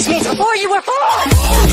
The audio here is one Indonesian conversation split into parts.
before you were born.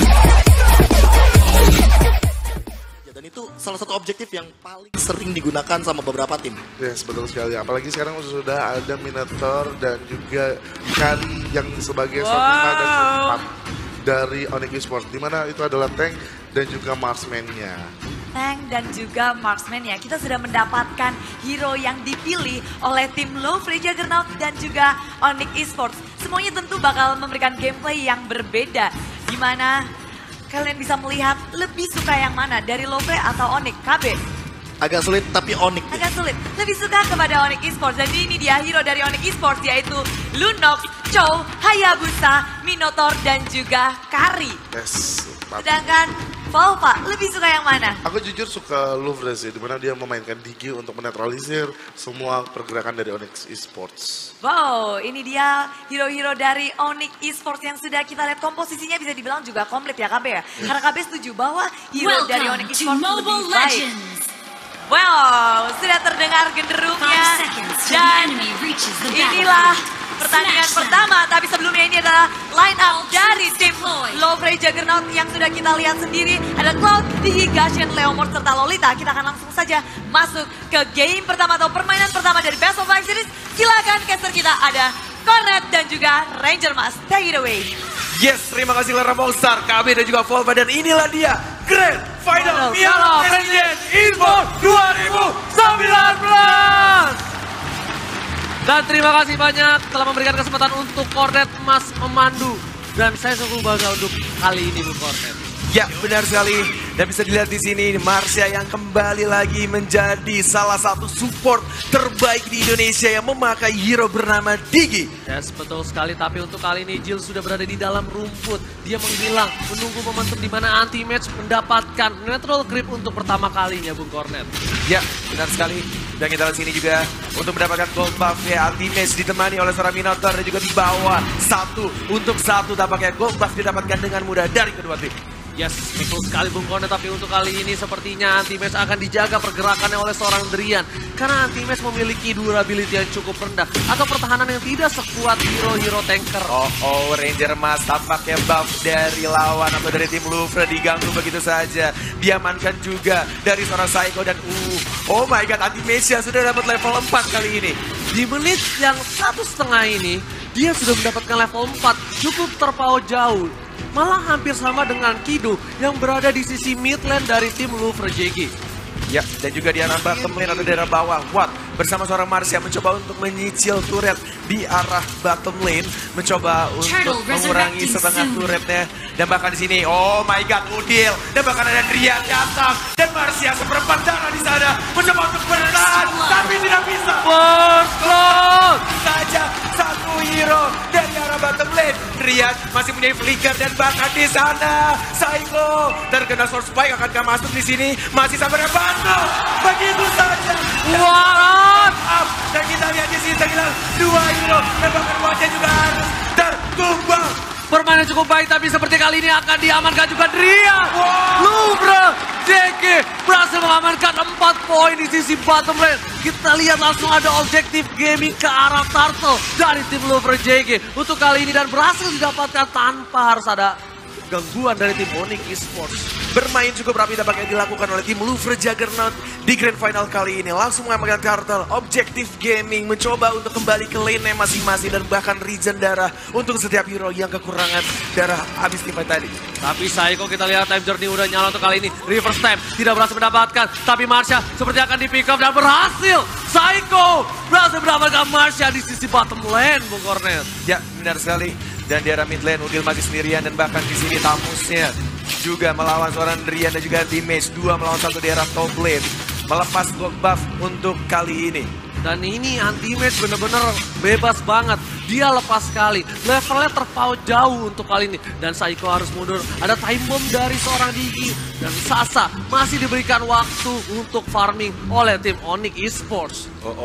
Dan itu salah satu objektif yang paling sering digunakan sama beberapa tim. Yes, betul sekali. Apalagi sekarang sudah ada Minotaur dan juga Kali yang sebagai support dan support dari Onyx Esports. Dimana itu adalah tank dan juga marksman-nya. Tank dan juga marksman ya. Kita sudah mendapatkan hero yang dipilih oleh tim Louvre Juggernaut dan juga Onyx Esports. Semuanya tentu bakal memberikan gameplay yang berbeda. Dimana kalian bisa melihat lebih suka yang mana dari Louvre atau Onyx? KB? Agak sulit tapi Onyx. Agak sulit. Lebih suka kepada Onyx Esports. Dan ini dia hero dari Onyx Esports yaitu Lunox, Chow, Hayabusa, Minotaur dan juga Kari. Yes. Sedangkan Volva lebih suka yang mana? Aku jujur suka Louvre sih, dimana dia memainkan Digi untuk menetralisir semua pergerakan dari Onyx Esports. Wow, ini dia hero-hero dari Onyx Esports yang sudah kita lihat komposisinya bisa dibilang juga komplit ya KB ya. Karena KB setuju bahwa hero dari Onyx Esports lebih baik. Wow, sudah terdengar genderungnya dan inilah pertandingan pertama. Tapi sebelumnya ini adalah line up dari tim Louvre Juggernaut yang sudah kita lihat sendiri. Ada Cloud, Digi, Gashen, Leomord, serta Lolita. Kita akan langsung saja masuk ke game pertama atau permainan pertama dari Best of 5 Series. Silakan caster kita ada Cornet dan juga Ranger Mas. Take it away. Yes, terima kasih Lara Monster, KB dan juga Volva. Dan inilah dia Grand Final Piala Presiden Esports 2019. Dan terima kasih banyak telah memberikan kesempatan untuk Cornet Mas memandu. Dan saya sungguh bangga untuk kali ini Bu Cornet. Ya, benar sekali. Dan bisa dilihat di sini Marcia yang kembali lagi menjadi salah satu support terbaik di Indonesia yang memakai hero bernama Digi. Yes, betul sekali. Tapi untuk kali ini Jill sudah berada di dalam rumput. Dia menghilang, menunggu momentum di mana anti-match mendapatkan neutral grip untuk pertama kalinya Bung Cornet. Ya, benar sekali. Dan kita lihat sini juga untuk mendapatkan gold buff ya, anti-match ditemani oleh seorang Minotaur dan juga di bawah 1 untuk 1 tampaknya gold buff didapatkan dengan mudah dari kedua tim. Yes, betul sekali Bung Cornet, tapi untuk kali ini sepertinya anti-match akan dijaga pergerakannya oleh seorang Drian. Karena anti-match memiliki durability yang cukup rendah atau pertahanan yang tidak sekuat hero-hero tanker. Oh, Ranger Mas tampaknya buff dari lawan atau dari tim Louvre diganggu begitu saja. Diamankan juga dari seorang Psycho dan oh my god, anti-match sudah dapat level 4 kali ini. Di menit yang 1,5 ini, dia sudah mendapatkan level 4, cukup terpaut jauh. Malah hampir sama dengan Kido yang berada di sisi mid lane dari tim Louvre JG. Ya, dan juga di arah bottom lane atau daerah bawah. Watt bersama seorang Marcia mencoba untuk menyicil turret di arah bottom lane. Mencoba untuk mengurangi setengah turretnya. Dan bahkan di sini, oh my god, Udil. Dan bahkan ada Drian datang. Dan Marcia seperempat darah di sana. Mencoba untuk bertahan, tapi tidak bisa. Berkot saja satu hero dari arah bottom lane. Drian masih punya flicker dan bahkan di sana Psycho terkena sword spike, akankah masuk di sini? Masih sampai bantu. Begitu saja. Warat. Dan kita lihat di sini terhilang 2 hero dan bahkan wajah juga harus tertumbang. Permainan cukup baik, tapi seperti kali ini akan diamankan juga Drian. Louvre JG berhasil mengamankan 4 poin di sisi bottom lane. Kita lihat langsung ada objektif gaming ke arah Turtle dari tim Louvre JG untuk kali ini dan berhasil didapatkan tanpa harus ada gangguan dari tim Onyx Esports. Bermain cukup rapi tampaknya dilakukan oleh tim Louvre Juggernaut di Grand Final kali ini. Langsung mengamankan Turtle, objektif gaming mencoba untuk kembali ke lane-nya masing-masing dan bahkan regen darah untuk setiap hero yang kekurangan darah habis teamfight tadi. Tapi Psycho kita lihat time journey udah nyala untuk kali ini. Reverse time tidak berhasil mendapatkan, tapi Marcia seperti akan di pick up dan berhasil. Psycho berhasil mendapatkan Marcia di sisi bottom lane, Bung Cornet. Ya, benar sekali. Dan di arah mid lane Udil masih sendirian dan bahkan di sini Tamusnya juga melawan seorang Drian dan juga anti-match 2 melawan 1 di arah top lane. Melepas gold buff untuk kali ini. Dan ini anti-match bener-bener bebas banget. Dia lepas sekali. Levelnya terpaut jauh untuk kali ini. Dan Psycho harus mundur. Ada time bomb dari seorang Digi. Dan Sasa masih diberikan waktu untuk farming oleh tim Onyx Esports.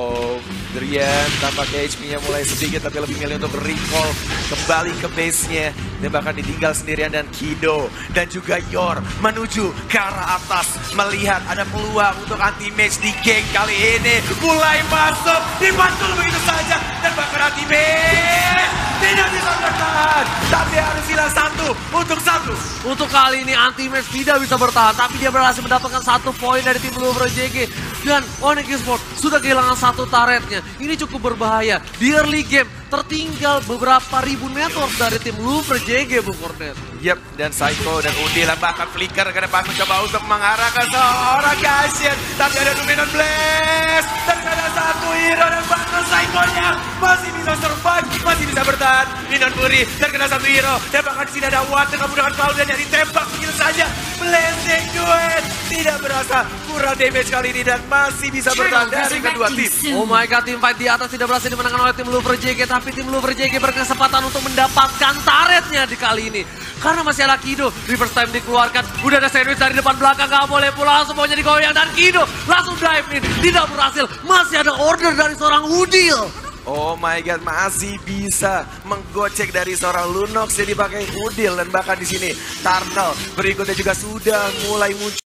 Drian tampaknya HP-nya mulai sedikit tapi lebih milih untuk recall kembali ke base-nya. Dan bahkan ditinggal sendirian dan Kido dan juga Yor menuju ke arah atas. Melihat ada peluang untuk anti-match di geng kali ini. Mulai masuk, dibantul begitu saja. Dan bahkan anti-match tidak bisa bertahan. Tapi harus hilang untuk 1. Untuk kali ini Anti-Mage tidak bisa bertahan, tapi dia berhasil mendapatkan 1 poin dari tim Louvre JG. Dan Onyx Esports sudah kehilangan 1 turretnya. Ini cukup berbahaya. Di early game tertinggal beberapa ribu network dari tim Louvre JG, Bung Kornet. Yep, dan Psycho dan Udil bahkan Flicker ke depan mencoba untuk mengarah ke seorang Gasien. Tapi ada Dominant Blast. Dan ada 1 hero dan bahkan Psycho-nya masih bisa survive, masih bisa bertahan. Ninon Puri terkena 1 hero. Dan bahkan di sini ada Watt dengan menggunakan Cloud dan dari tembak begitu saja. Blessing Duet tidak berasa kurang damage kali ini dan masih bisa bertahan dari kedua tim. Oh my god, tim fight di atas tidak berhasil dimenangkan oleh tim Louvre JG, tapi tim Louvre JG berkesempatan untuk mendapatkan turretnya di kali ini. Karena masih ada Kido, reverse time dikeluarkan, udah ada sandwich dari depan belakang, gak boleh pulang, semuanya digoyang dan Kido langsung dive in, tidak berhasil, masih ada order dari seorang Udil. Oh my god, masih bisa menggocek dari seorang Lunox yang dipakai Udil dan bahkan di sini Turtle berikutnya juga sudah mulai muncul.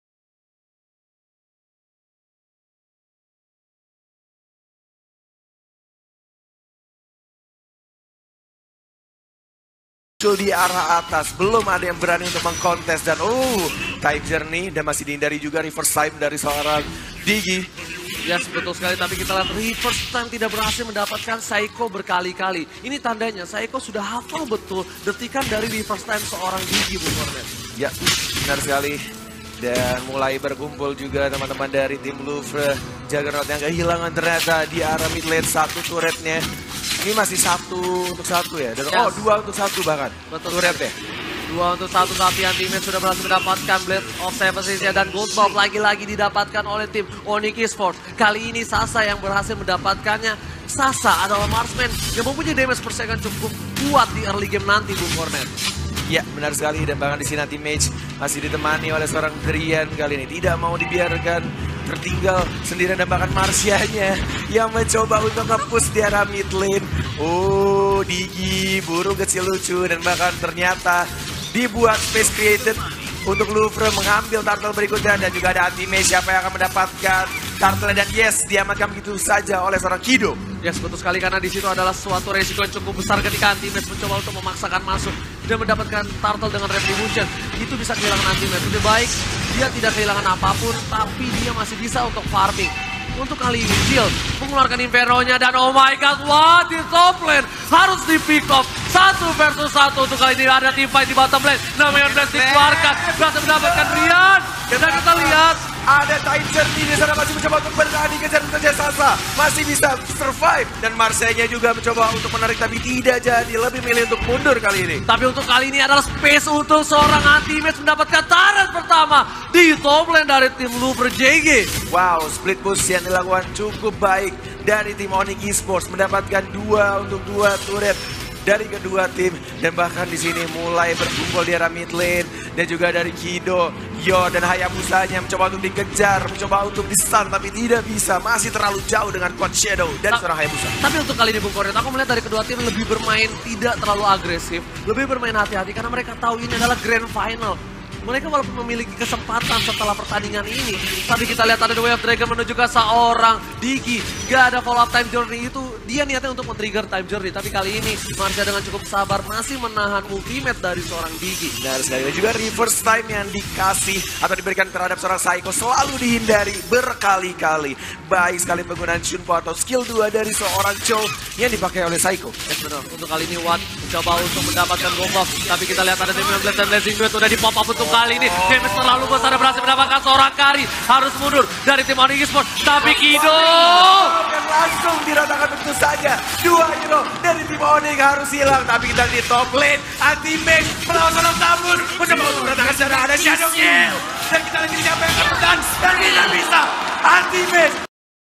Di arah atas, belum ada yang berani untuk mengkontes dan Time Journey dan masih dihindari juga reverse time dari seorang Digi. Ya betul sekali, tapi kita lihat reverse time tidak berhasil mendapatkan Psycho berkali-kali. Ini tandanya Psycho sudah hafal betul detikan dari reverse time seorang Digi, Bung Kornet. Ya, benar sekali. Dan mulai berkumpul juga teman-teman dari tim Louvre. Juggernaut yang kehilangan ternyata di arah mid lane 1 turretnya. Ini masih 1 untuk 1 ya? Dan, yes. 2 untuk 1 bahkan. Betul. Turretnya. 2 untuk 1, tapi Anti-Mage sudah berhasil mendapatkan Blade of Seven-nya dan Gold Buff lagi-lagi didapatkan oleh tim Onyx Esports. Kali ini Sasa yang berhasil mendapatkannya. Sasa adalah marksman yang mempunyai damage per second cukup kuat di early game nanti, Bung Kornet. Ya, benar sekali, dan bahkan di sini Anti-Mage masih ditemani oleh seorang Drian kali ini. Tidak mau dibiarkan tertinggal sendirian dan bahkan Marsianya yang mencoba untuk nge-push di arah mid lane. Digi, burung kecil lucu dan bahkan ternyata dibuat space created untuk Louvre mengambil turtle berikutnya dan juga ada Anti-Mage siapa yang akan mendapatkan turtle dan yes diamankan begitu saja oleh seorang Kido. Yes, betul sekali karena di situ adalah suatu resiko yang cukup besar ketika Anti-Mage mencoba untuk memaksakan masuk dan mendapatkan turtle dengan retribution. Itu bisa kehilangan Anti-Mage. Lebih baik dia tidak kehilangan apapun tapi dia masih bisa untuk farming. Untuk kali ini Jill mengeluarkan Inferno-nya dan oh my god, wah di top lane harus di pick off 1 versus 1 untuk kali ini ada team fight di bottom lane. Namanya Blast dikeluarkan, berhasil mendapatkan Rian dan kita lihat ada Time Journey di sana masih mencoba untuk berani kejar Sasa. Masih bisa survive. Dan Marseille juga mencoba untuk menarik tapi tidak jadi. Lebih milih untuk mundur kali ini. Tapi untuk kali ini adalah space untuk seorang Anti-Mage mendapatkan turret pertama di top lane dari tim Louvre JG. Wow, split push yang dilakukan cukup baik dari tim Onyx Esports. Mendapatkan 2 untuk 2 turret dari kedua tim dan bahkan di sini mulai berkumpul di arah mid lane dan juga dari Kido, Yo dan Hayabusanya mencoba untuk dikejar, mencoba untuk di-stun tapi tidak bisa, masih terlalu jauh dengan Quad Shadow dan seorang Hayabusa. Tapi untuk kali ini Bung Kornet, aku melihat dari kedua tim lebih bermain tidak terlalu agresif, lebih bermain hati-hati karena mereka tahu ini adalah grand final. Mereka walaupun memiliki kesempatan setelah pertandingan ini, tapi kita lihat ada The Way of Dragon menuju ke seorang Digi. Gak ada follow up Time Journey itu, dia niatnya untuk men-trigger Time Journey. Tapi kali ini Marcia dengan cukup sabar masih menahan ultimate dari seorang Digi. Benar sekali, dan juga reverse time yang dikasih atau diberikan terhadap seorang Psycho selalu dihindari berkali-kali. Baik sekali penggunaan Shunpo atau skill 2 dari seorang Cho yang dipakai oleh Psycho. Benar, untuk kali ini Watt mencoba untuk mendapatkan gold. Tapi kita lihat ada Demian Blast dan Blazing Duet udah di pop up untuk kali ini. Damage terlalu besar dan berhasil mendapatkan seorang Kari. Harus mundur dari tim Onyx Esports. Tapi Kido dan langsung diratakan tentu saja. 2 hero dari tim Onyx harus hilang. Tapi kita di top lane. Anti-Mage melawan seorang Tabur. Mencoba untuk meratakan secara ada Shadow Kill. Dan kita lihat siapa yang akan menang. Dan tidak bisa. Anti-Mage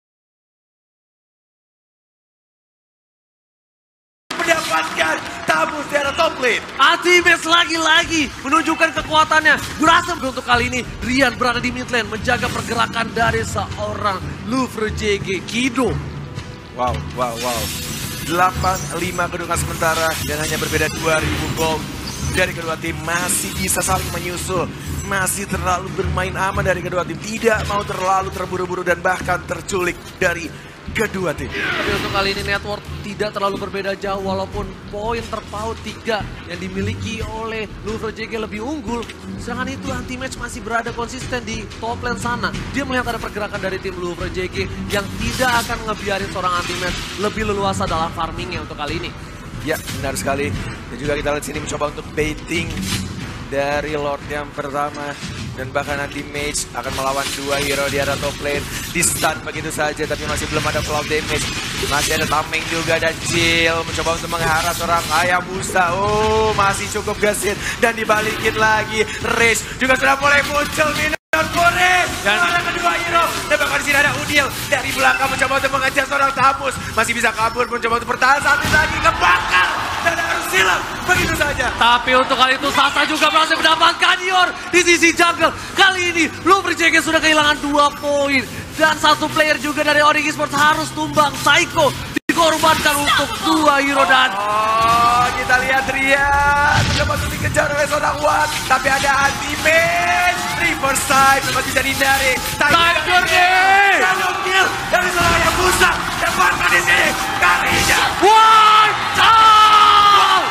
mendapatkan Tabur di arah top lane. Anti-Mage lagi-lagi menunjukkan kekuatannya. Berhasil untuk kali ini Rian berada di mid lane menjaga pergerakan dari seorang Louvre JG Kido. Wow. 8-5 kedudukan sementara dan hanya berbeda 2000 gold. dari kedua tim masih bisa saling menyusul. Masih terlalu bermain aman dari kedua tim. Tidak mau terlalu terburu-buru dan bahkan terculik dari kedua tim. Tapi untuk kali ini Network tidak terlalu berbeda jauh walaupun poin terpaut 3 yang dimiliki oleh Louvre JG lebih unggul. Sedangkan itu Anti-Match masih berada konsisten di top lane sana. Dia melihat ada pergerakan dari tim Louvre JG yang tidak akan ngebiarin seorang Anti-Match lebih leluasa dalam farmingnya untuk kali ini. Ya, benar sekali. Dan juga kita lihat sini mencoba untuk baiting dari Lord yang pertama. Dan bahkan nanti Mage akan melawan 2 hero di arah top lane. Di stun begitu saja, tapi masih belum ada cloud damage. Masih ada Tameng juga dan Jill mencoba untuk mengharas seorang Hayabusa. Oh, masih cukup gesit. Dan dibalikin lagi. Rage juga sudah mulai muncul. Dan ada kedua hero. Dan bahkan di sini ada Udil dari belakang mencoba untuk mengejar seorang Tamus. Masih bisa kabur, mencoba untuk bertahan. Satu lagi kebakar. Dan harus silang. Begitu saja. Tapi untuk kali itu Sasa juga berhasil mendapatkan Yor di sisi jungle. Kali ini Louvre JG sudah kehilangan 2 poin. Dan satu player juga dari Onyx Esports harus tumbang. Psycho dikorbankan untuk 2 hero dan... Oh, kita lihat Rian. Mencoba untuk dikejar oleh seorang Wan. Tapi ada Anti-Match. Reverse side. Masih bisa dihindari. Time journey. Shadow kill dari seorang yang busak. Dan bahkan di sini. Karinya. Wipe out!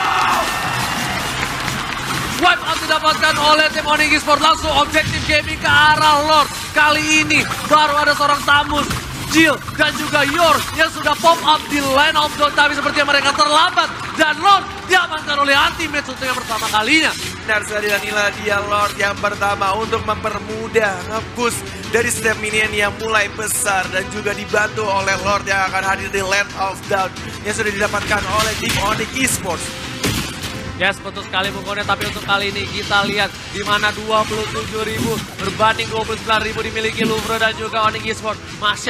Wipe out didapatkan oleh tim Onyx Esports. Langsung objektif gaming ke arah Lord. Kali ini baru ada seorang Tamus, Jill, dan juga Yor yang sudah pop up di line of zone. Tapi sepertinya mereka terlambat. Dan Lord diamankan oleh Anti-Match untuk yang pertama kalinya. Benar sekali, dan inilah dia Lord yang pertama untuk mempermudah nge-push dari step minion yang mulai besar. Dan juga dibantu oleh Lord yang akan hadir di Land of Doubt yang sudah didapatkan oleh tim Onyx Esports. Yes, betul sekali Bung Kone, tapi untuk kali ini kita lihat di mana 27.000 berbanding 29.000 dimiliki Louvre dan juga Onyx Esports.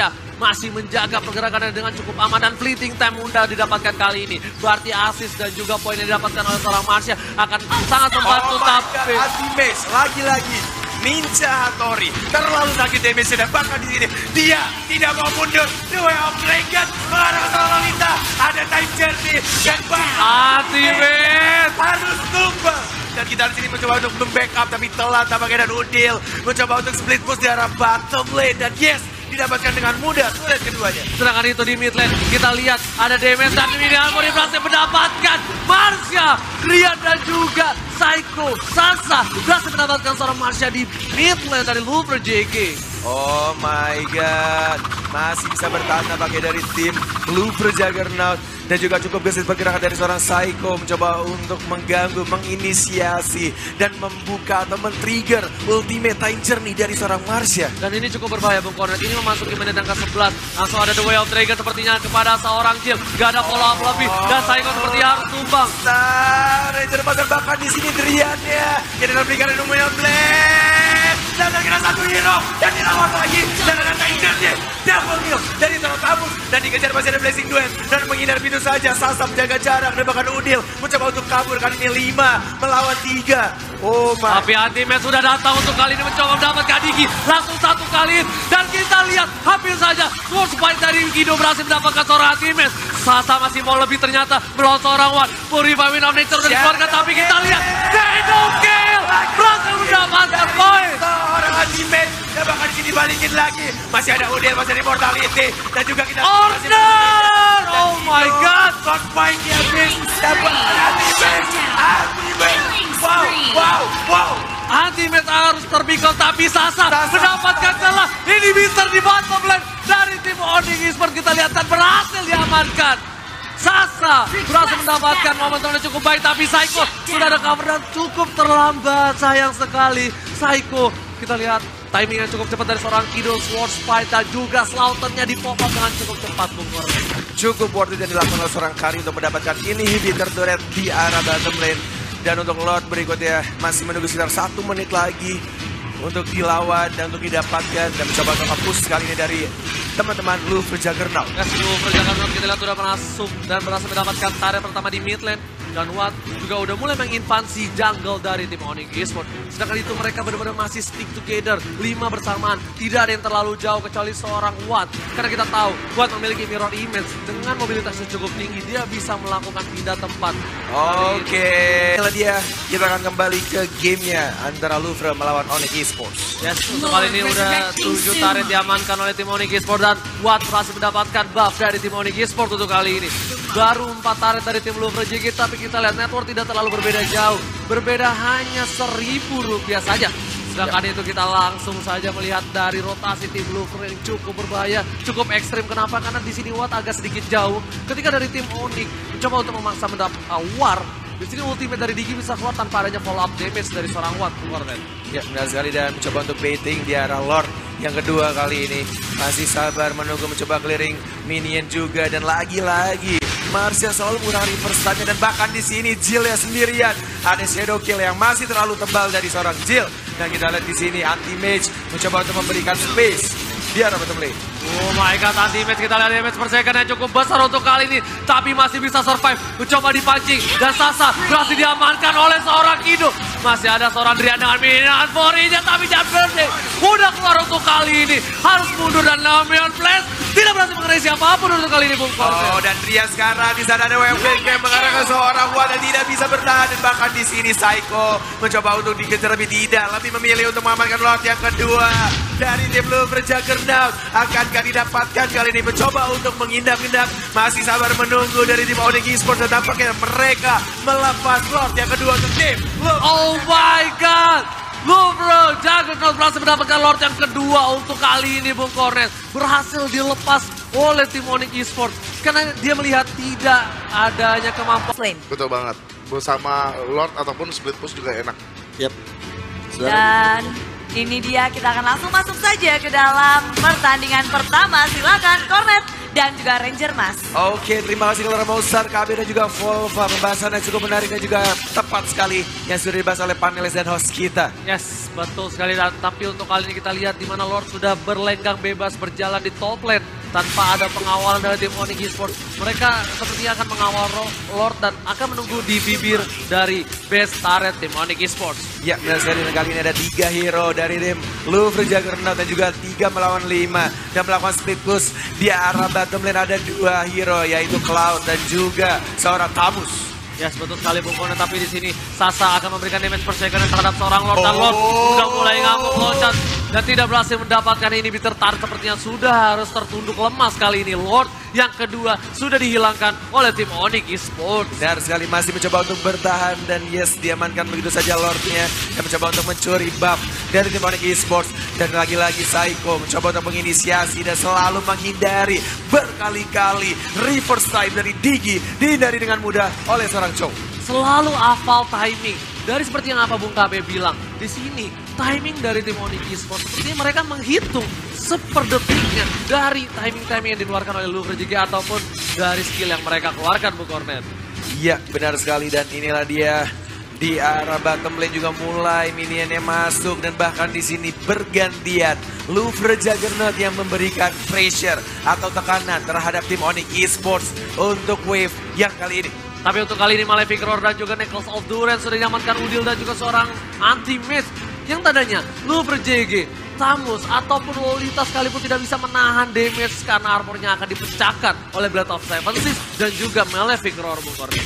Masih menjaga pergerakannya dengan cukup aman dan fleeting time mudah didapatkan kali ini. Berarti assist dan juga poin yang didapatkan oleh seorang Marsha akan sangat membantu. Tapi Anti-Match lagi-lagi Ninja Hattori terlalu sakit damage dan bahkan di sini dia tidak mau mundur. The Way of Dragon mengarah ke Lolita. Ada time journey dan bahkan Anti-Match harus tumbang. Dan kita di sini mencoba untuk membackup tapi telat tampaknya, dan Udil mencoba untuk split push di arah bottom lane dan yes, didapatkan dengan mudah turret keduanya. Sedangkan itu di mid lane kita lihat ada damage dan ini Harmony berhasil mendapatkan Marsha, Rian dan juga Psycho. Sasa berhasil mendapatkan seorang Marsha di mid lane dari Louvre JG. Oh my god, masih bisa bertahan pakai dari tim Louvre Juggernaut. Dan juga cukup gesit pergerakan dari seorang Psycho mencoba untuk mengganggu, menginisiasi dan membuka atau men-trigger ultimate time journey dari seorang Marsha. Dan ini cukup berbahaya Bung Kornet. Ini memasuki menit yang ke-11. Langsung ada The Way of Dragon sepertinya kepada seorang Jill. Gak ada follow up lebih. Dan Psycho sepertinya harus tumbang. Ranger Pasar bahkan di sini Driannya. Kita berikan The Way of Blade. Dan ada satu hero. Dan dilawan lagi. Dan ada time journey. Double kill dari seorang Tamus. Dan dikejar masih ada Blessing Duet. Dan menghindar pintu saja. Sasa menjaga jarak. Dan bahkan Udil mencoba untuk kabur. Kali ini 5 melawan 3. Oh my. Tapi Anti-Match sudah datang untuk kali ini mencoba mendapatkan Digi. Langsung satu kali. Dan kita lihat hampir saja Sword Spike dari Guido berhasil mendapatkan seorang Anti-Match. Sasa masih mau lebih ternyata melawan seorang Wan. Purify Wind of Nature sudah dikeluarkan. Tapi kita lihat Shadow Kill berhasil mendapatkan poin. Seorang Anti-Match. Dan bahkan di sini balikin lagi. Masih ada Udil, masih ada Immortality. Dan juga kita Order! Oh my god! Sword Spike-nya habis. Dapat Anti-Match. Wow. Anti-Match harus terpikul tapi Sasa mendapatkan celah. Ini Mister di bottom lane dari tim Onyx Esports. Kita lihat dan berhasil diamankan. Sasa berhasil mendapatkan momentum yang cukup baik tapi Psycho sudah ada cover dan cukup terlambat. Sayang sekali Psycho. Kita lihat timing yang cukup cepat dari seorang Kido, Sword Spike dan juga Slaughter-nya di pop up dengan cukup cepat Bung Kornet. Cukup worth it yang dilakukan oleh seorang Kari untuk mendapatkan inhibitor turret di arah bottom lane. Dan untuk Lord berikutnya masih menunggu sekitar 1 menit lagi untuk dilawan dan untuk didapatkan. Dan mencoba untuk push kali ini dari teman-teman Louvre Juggernaut. Louvre Juggernaut kita lihat sudah masuk dan berhasil mendapatkan target pertama di mid lane. Dan Watt juga udah mulai menginvasi jungle dari tim Onyx Esports. Sedangkan itu mereka benar-benar masih stick together. 5 bersamaan. Tidak ada yang terlalu jauh kecuali seorang Watt. Karena kita tahu Watt memiliki mirror image. Dengan mobilitas yang cukup tinggi dia bisa melakukan pindah tempat. Oke. inilah dia, kita akan kembali ke gamenya antara Louvre melawan Onyx Esports. Yes, untuk kali ini udah 7 turret diamankan oleh tim Onyx Esports dan Watt berhasil mendapatkan buff dari tim Onyx Esports untuk kali ini. Baru 4 turret dari tim Louvre JG, tapi kita lihat network tidak terlalu berbeda jauh. Berbeda hanya Rp1.000 saja. Sedangkan itu kita langsung saja melihat dari rotasi tim Louvre yang cukup berbahaya, cukup ekstrim. Kenapa? Karena di sini Watt agak sedikit jauh. Ketika dari tim Onyx mencoba untuk memaksa mendapatkan War, di sini ultimate dari Digi bisa keluar tanpa adanya follow up damage dari seorang Watt. Ya, benar sekali, dan mencoba untuk baiting di arah Lord yang kedua kali ini. Masih sabar menunggu, mencoba clearing minion juga, dan lagi-lagi Marcia selalu mengurangi first time, dan bahkan di sini Jill ya sendirian. Ada shadow kill yang masih terlalu tebal dari seorang Jill. Dan kita lihat di sini anti-mage mencoba untuk memberikan space di arah bottom lane. Oh my god, anti-mage, kita lihat damage per second yang cukup besar untuk kali ini. Tapi masih bisa survive, mencoba dipancing. Dan Sasa berhasil diamankan oleh seorang Kido. Masih ada seorang Drian dengan minion Forinya, tapi jangan berhenti. Udah keluar untuk kali ini. Harus mundur dan Namion Flash tidak berhasil mengenai siapapun untuk kali ini, Bung Kornet. Oh, dan Drian sekarang di sana ada WFK yang mengarah ke seorang Watt dan tidak bisa bertahan. Dan bahkan di sini Psycho mencoba untuk dikejar, tapi tidak. Lebih memilih untuk mengamankan Lord yang kedua dari tim Louvre Juggernaut. Akankah didapatkan kali ini? Mencoba untuk mengindak-indak. Masih sabar menunggu dari tim Onyx Esports, dan tampaknya mereka melepas Lord yang kedua untuk tim Louvre. Oh my god, Louvre Juggernaut berhasil mendapatkan Lord yang kedua untuk kali ini, Bung Kornet. Berhasil dilepas oleh tim Onyx Esports karena dia melihat tidak adanya kemampuan. Betul banget. Bersama Lord ataupun split push juga enak. Yap. Dan ini dia, kita akan langsung masuk saja ke dalam pertandingan pertama. Silakan Kornet dan juga Ranger Mas. Oke, terima kasih kepada Mozart, KB dan juga Volva. Pembahasannya cukup menarik dan juga tepat sekali yang sudah dibahas oleh panelis dan host kita. Yes, betul sekali. Tapi untuk kali ini kita lihat di mana Lord sudah berlenggang bebas berjalan di top lane tanpa ada pengawalan dari tim Onyx Esports. Mereka sepertinya akan mengawal Lord dan akan menunggu di bibir dari base turret tim Onyx Esports. Ya, benar sekali. Dan kali ini ada 3 hero dari tim Louvre Juggernaut dan juga 3 melawan 5. Dan melakukan split push di arah bottom lane ada 2 hero, yaitu Cloud dan juga seorang Tamus. Yes, betul sekali Bung Kornet, tapi di sini Sasa akan memberikan damage per second terhadap seorang Lord, dan Lord sudah mulai ngamuk loncat dan tidak berhasil mendapatkan ini. Bitter Tart sepertinya sudah harus tertunduk lemas kali ini. Lord yang kedua sudah dihilangkan oleh tim Onyx Esports. Benar sekali, masih mencoba untuk bertahan dan yes, diamankan begitu saja Lordnya dan mencoba untuk mencuri buff dari tim Onyx Esports. Dan lagi-lagi Psycho mencoba untuk menginisiasi dan selalu menghindari berkali-kali reverse time dari Digi, dihindari dengan mudah oleh seorang Chow. Selalu hafal timing. Dari seperti yang apa Bung KB bilang, di sini timing dari tim Onyx Esports sepertinya mereka menghitung seperdetiknya dari timing-timing yang dikeluarkan oleh Louvre JG ataupun dari skill yang mereka keluarkan, Bung Kornet. Iya, benar sekali, dan inilah dia di arah bottom lane juga mulai minionnya masuk dan bahkan di sini bergantian Louvre Juggernaut yang memberikan pressure atau tekanan terhadap tim Onyx Esports untuk wave yang kali ini. Tapi untuk kali ini Malefic Roar dan juga Necklace of Durance sudah diamankan Udil dan juga seorang anti-mage yang tandanya Louvre JG, Tamus ataupun Lolita sekalipun tidak bisa menahan damage karena armornya akan dipecahkan oleh Blade of Seven Seas dan juga Malefic Roar, Bung Kornet.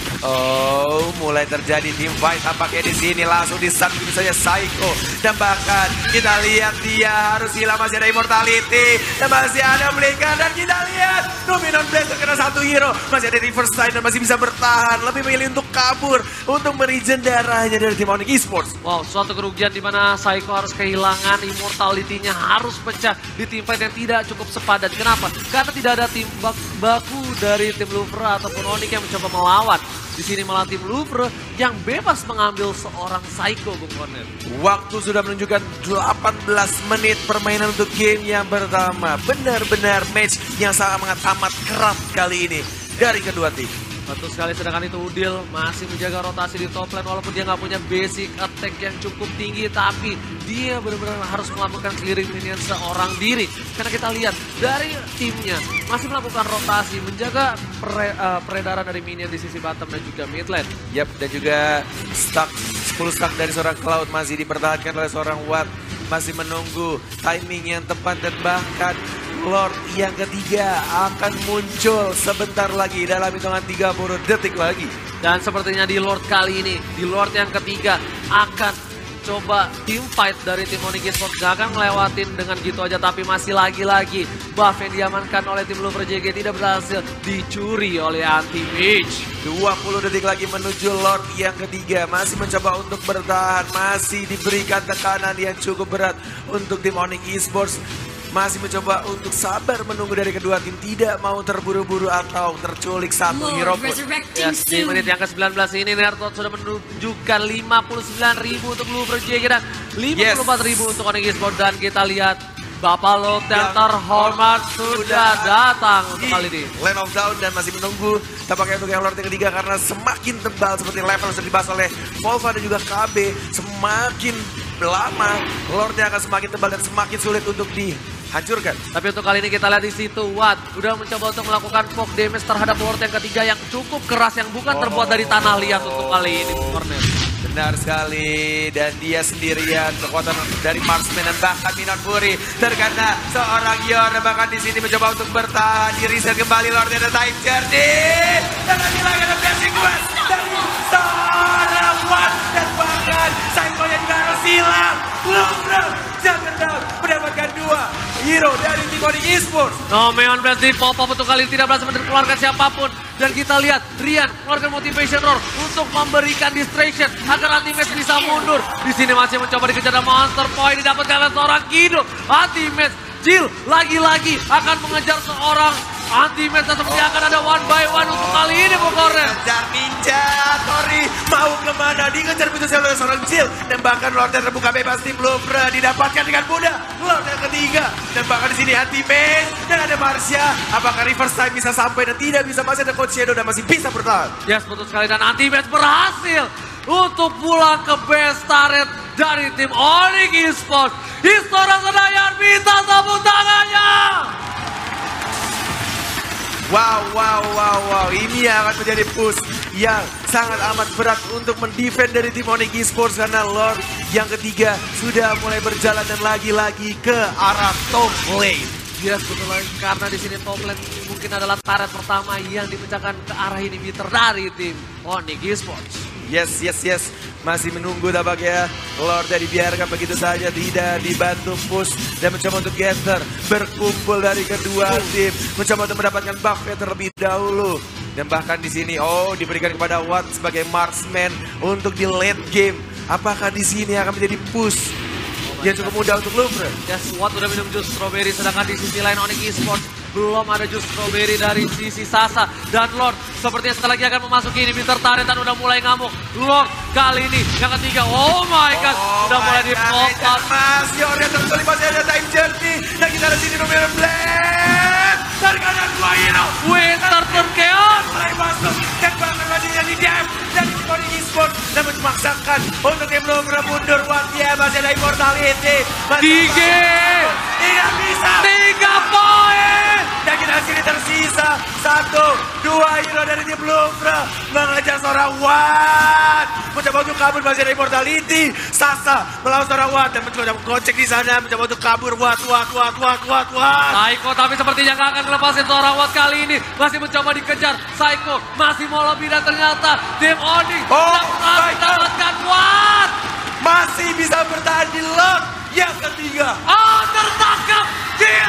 Oh, mulai terjadi team fight tampaknya di sini, langsung di-stun begitu saja Psycho, dan bahkan kita lihat dia harus hilang, masih ada immortality dan masih ada blinker, dan kita lihat Dominant Blast terkena satu hero, masih ada reverse time dan masih bisa bertahan, lebih memilih untuk kabur untuk meregen darahnya dari tim Onyx Esports. Wow, suatu kerugian di mana Psycho harus kehilangan immortality-nya, harus pecah di tim fight yang tidak cukup sepadan. Kenapa? Karena tidak ada tim baku dari tim Louvre ataupun Onyx yang mencoba melawan. Di sini malah tim Louvre yang bebas mengambil seorang Psycho, Bung Kornet. Waktu sudah menunjukkan 18 menit permainan untuk game yang pertama. Benar-benar match yang sangat amat keras kali ini dari kedua tim. Betul sekali, sedangkan itu Udil masih menjaga rotasi di top lane walaupun dia nggak punya basic attack yang cukup tinggi, tapi dia benar-benar harus melakukan clearing minion seorang diri. Karena kita lihat dari timnya masih melakukan rotasi, menjaga peredaran dari minion di sisi bottom dan juga mid lane. Yap, dan juga stuck, 10 stuck dari seorang Cloud masih dipertahankan oleh seorang Watt. Masih menunggu timing yang tepat dan bahkan Lord yang ketiga akan muncul sebentar lagi dalam hitungan 30 detik lagi. Dan sepertinya di Lord kali ini, di Lord yang ketiga akan coba team fight dari tim Onyx Esports. Gak akan ngelewatin dengan gitu aja, tapi masih lagi-lagi buff yang diamankan oleh tim Louvre JG tidak berhasil dicuri oleh Anti-Mage. 20 detik lagi menuju Lord yang ketiga. Masih mencoba untuk bertahan, masih diberikan tekanan yang cukup berat untuk tim Onyx Esports. Masih mencoba untuk sabar menunggu dari kedua tim, tidak mau terburu-buru atau terculik satu hero pun. Yes, di menit yang ke-19 ini Nertot sudah menunjukkan 59.000 untuk Louvre JG dan 54.000 untuk Onyx Esports. Dan kita lihat Bapak Lot yang terhormat sudah datang untuk kali ini. Land of Down dan masih menunggu tampaknya untuk yang Lord yang ketiga karena semakin tebal seperti level yang sudah dibahas oleh Volva dan juga KB. Semakin lama Lordnya akan semakin tebal dan semakin sulit untuk dihancurkan. Tapi untuk kali ini kita lihat di situ Watt udah mencoba untuk melakukan poke damage terhadap Lord yang ketiga yang cukup keras yang bukan terbuat dari tanah liat untuk kali ini Cornet. Benar sekali, dan dia sendirian kekuatan dari marksman dan bahkan Minot Fury terkena seorang Yor, bahkan di sini mencoba untuk bertahan, di reset kembali Lord ada time journey dan lagi-lagi ada blessing quest dari seorang Watt dan bahkan Psycho-nya juga harus hilang. Louvre Juggernaut mendapatkan 2 hero dari tim Onyx Esports. Nomeon Blast di pop-up untuk kali ini tidak berhasil mengeluarkan siapapun. Dan kita lihat Rian mengeluarkan motivation roar untuk memberikan distraction agar Anti-Mage bisa mundur. Di sini masih mencoba dikejar monster point didapatkan oleh seorang Kido. Anti-Mage Jill lagi-lagi akan mengejar seorang Anti-Mage dan seperti akan ada 1 by 1 untuk kali ini Bukoren. Kejar ninja, Tori mau kemana? Dikejar pintu sel oleh seorang Jill. Dan bahkan Lord yang terbuka bebas tim Louvre didapatkan dengan mudah. Lord yang ketiga. Dan bahkan di sini Anti-Mage dan ada Marsha. Apakah reverse time bisa sampai dan tidak bisa? Masih ada Coach Shadow dan masih bisa bertahan. Yes, betul sekali dan Anti-Mage berhasil untuk pulang ke best turret dari tim Onyx Esports. Istora Senayan minta tepuk tangannya. Wow. Ini akan menjadi push yang sangat amat berat untuk mendefend dari tim Onyx Esports karena Lord yang ketiga sudah mulai berjalan dan lagi-lagi ke arah top lane. Yes, betul lagi karena di sini top lane mungkin adalah turret pertama yang dipecahkan ke arah inhibitor dari tim Onyx Esports. Yes. Masih menunggu tampaknya Lord dibiarkan begitu saja, tidak dibantu push dan mencoba untuk gather, berkumpul dari kedua tim, mencoba untuk mendapatkan buff terlebih dahulu. Dan bahkan di sini diberikan kepada Watt sebagai marksman untuk di late game. Apakah di sini akan menjadi push yang cukup mudah untuk Louvre? Yes, Watt udah minum jus strawberry sedangkan di sisi lain Onyx Esports belum ada jus strawberry dari sisi Sasa. Dan Lord sepertinya sekali lagi akan memasuki inhibitor turret dan udah mulai ngamuk. Lord kali ini yang ketiga, oh my god, udah mulai di pop up. Mas Yornya tersulit, masih ada time journey. Dan kita ada sini Nomeon Blade. Dari kanan 2 hero. Winter Turkeon Mulai masuk dan bahkan masih jadi dem dari tim Onyx Esports dan memaksakan untuk tim Louvre mundur. Watia masih ada immortality. DG Tidak bisa. 3 poin. Dan kita sini tersisa 1, 2 hero dari tim Louvre mengejar seorang Watt. Mencoba untuk kabur, masih ada immortality. Sasa melawan seorang Watt dan mencoba gocek di sana, mencoba untuk kabur. Watt. Psycho tapi sepertinya gak akan melepasin seorang Watt kali ini. Masih mencoba dikejar. Psycho masih mau lebih dan ternyata tim Onyx mendapatkan Watt. Masih bisa bertahan di Lord yang ketiga. Tertangkap. Jill.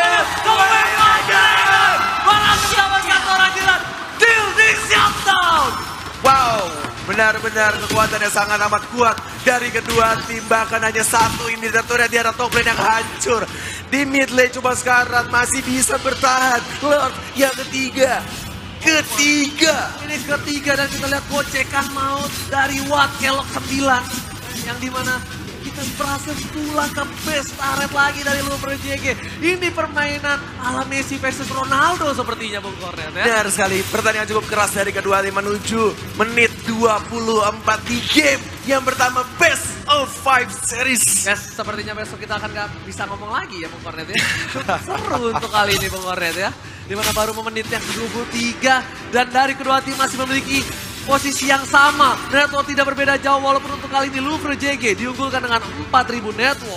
Malah mendapatkan seorang Jill. Jill di shutdown. Wow, benar-benar kekuatan yang sangat amat kuat dari kedua tim. Bahkan hanya satu ini turret di arah top lane yang hancur. Di mid lane cuma sekarang masih bisa bertahan. Lord yang ketiga. Ini ketiga dan kita lihat gocekan maut dari Watt Kelok 9. Yang dimana kita berhasil pulang ke best turret lagi dari Louvre JG. Ini permainan ala Messi versus Ronaldo sepertinya Bung Kornet ya. Benar sekali, pertandingan cukup keras dari kedua tim menuju menit 24 di game yang pertama best of 5 series. Yes, sepertinya besok kita akan gak bisa ngomong lagi ya Bung Kornet ya. Cukup seru untuk kali ini Bung Kornet ya. Dimana baru menit yang ke-23 dan dari kedua tim masih memiliki posisi yang sama. Network tidak berbeda jauh walaupun untuk kali ini Louvre JG diunggulkan dengan 4.000 network.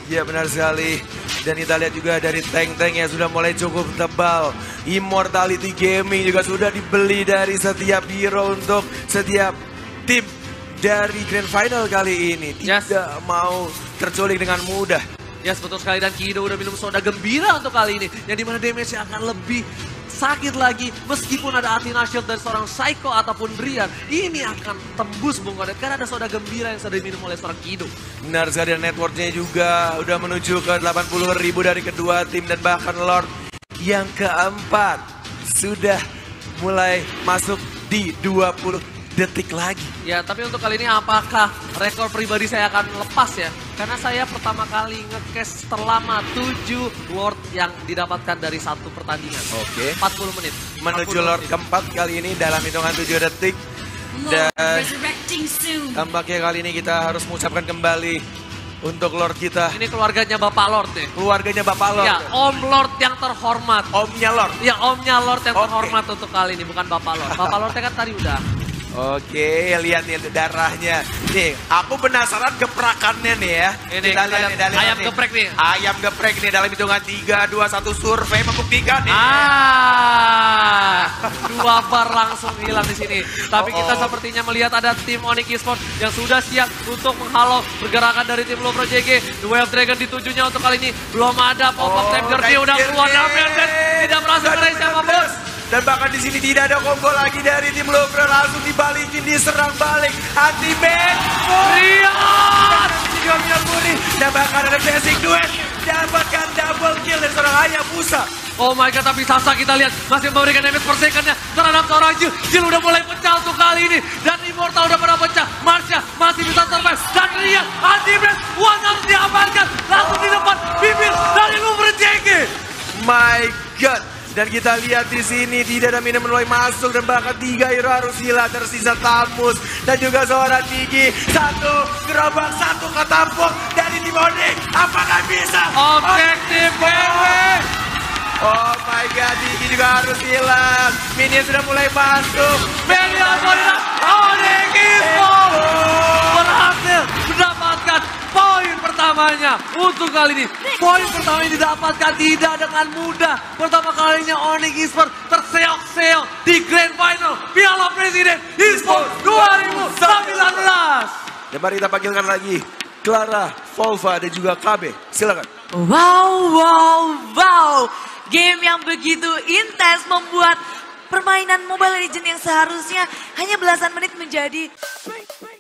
Ya benar sekali. Dan kita lihat juga dari tank-tank yang sudah mulai cukup tebal. Immortality Gaming juga sudah dibeli dari setiap hero untuk setiap tim dari Grand Final kali ini. Tidak mau terculik dengan mudah. Yes, betul sekali. Dan Kido udah minum soda gembira untuk kali ini. Yang dimana damage-nya akan lebih sakit lagi. Meskipun ada Athena Shield dari seorang Psycho ataupun Brian. Ini akan tembus Bung Kodet. Karena ada soda gembira yang sudah diminum oleh seorang Kido. Benar sekali, dan networknya juga udah menuju ke 80.000 dari kedua tim. Dan bahkan Lord yang keempat sudah mulai masuk di 20 detik lagi. Ya, tapi untuk kali ini apakah rekor pribadi saya akan lepas ya? Karena saya pertama kali nge-cast selama 7 Lord yang didapatkan dari satu pertandingan. Oke. 40 menit. Menuju Lord keempat kali ini dalam hitungan 7 detik. Dan tampaknya kali ini kita harus mengucapkan kembali untuk Lord kita. Ini keluarganya Bapak Lord nih. Keluarganya Bapak Lord. Ya, Om Lord yang terhormat. Omnya Lord. Ya, Omnya Lord yang Oke. terhormat untuk kali ini, bukan Bapak Lord. Bapak Lordnya kan tadi udah. Oke, lihat nih darahnya. Nih, aku penasaran geprakannya nih ya. Ini kita lihat nih, ayam geprek nih. Ayam geprek nih dalam hitungan 3, 2, 1 survei membuktikan nih. Dua bar langsung hilang di sini. Tapi kita sepertinya melihat ada tim Onyx Esports yang sudah siap untuk menghalau pergerakan dari tim Lopro JG. The Way of Dragon ditujunya untuk kali ini. Belum ada pop-up time journey udah keluar damai dan tidak berhasil meraih siapapun. Dan bahkan di sini tidak ada combo lagi dari tim Lopro, langsung dibalikin, diserang balik. Ultimate Rian! Dan bahkan ada basic duet, dapatkan double kill dari seorang Hayabusa. Oh my god, tapi Sasa kita lihat masih memberikan damage per second-nya terhadap seorang Jill. Jill udah mulai pecah untuk kali ini. Dan Immortal udah pernah pecah. Marsha masih bisa survive. Dan Rian, ultimate, One harus diamankan. Langsung di depan bibir dari Lopro JG. My god. Dan kita lihat di sini tidak ada minum mulai masuk, dan bahkan 3 hero harus hilang, tersisa Tamus dan juga seorang Digi. 1 gerobak, 1 ketampung dari tim Onyx. Apakah bisa? Objektif BW. Oh my god, Digi juga harus hilang. Minion sudah mulai masuk. Minion Onyx Esports berhasil mendapatkan poin pertamanya untuk kali ini. Poin pertama yang didapatkan tidak dengan mudah. Pertama kalinya Onyx Esports terseok-seok di Grand Final Piala Presiden Esports 2019. Dan mari kita panggilkan lagi Clara, Volva, dan juga KB. Silakan. Wow. Game yang begitu intens membuat permainan Mobile Legends yang seharusnya hanya belasan menit menjadi